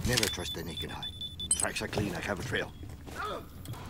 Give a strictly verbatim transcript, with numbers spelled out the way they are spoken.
Never trust the naked eye. Tracks are clean, I have a trail.